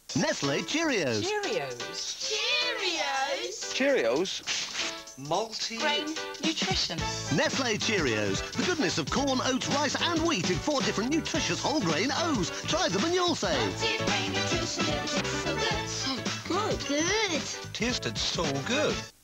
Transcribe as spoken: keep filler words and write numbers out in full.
Nestle Cheerios. Cheerios. Cheerios. Cheerios. Multi-grain nutrition. Nestle Cheerios. The goodness of corn, oats, rice and wheat in four different nutritious whole grain O's. Try them and you'll say... Multi-grain nutrition. It tastes so good. So good. Good. Tasted so good.